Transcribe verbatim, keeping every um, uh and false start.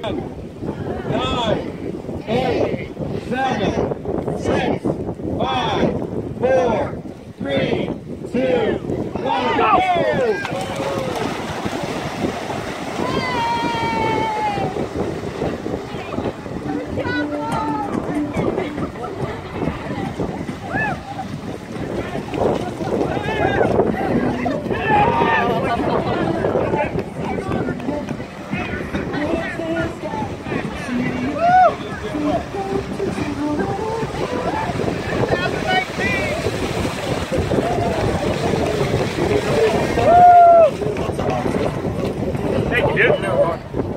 Nine, eight, seven, six, five, four, three, two, one, go! Thank you, dude.